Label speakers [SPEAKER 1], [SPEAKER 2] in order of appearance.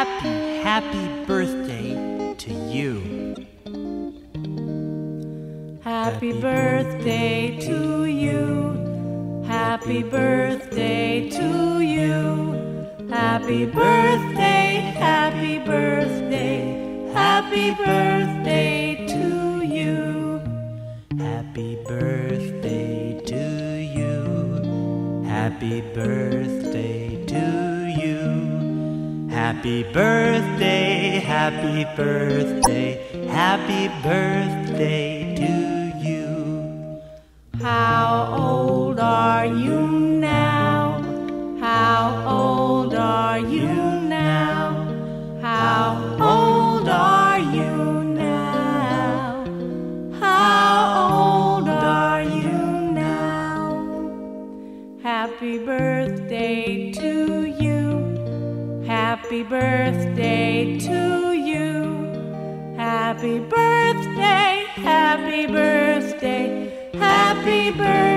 [SPEAKER 1] happy birthday to you.
[SPEAKER 2] Happy birthday to you. Happy birthday to you. Happy birthday, happy birthday, happy birthday to you.
[SPEAKER 1] Happy birthday to you. Happy birthday to you. Happy birthday, happy birthday, happy birthday to you.
[SPEAKER 2] How old are you now? How old are you now? How old are you now? How old are you now? Happy birthday to you. Happy birthday to you. Happy birthday, happy birthday, happy birthday.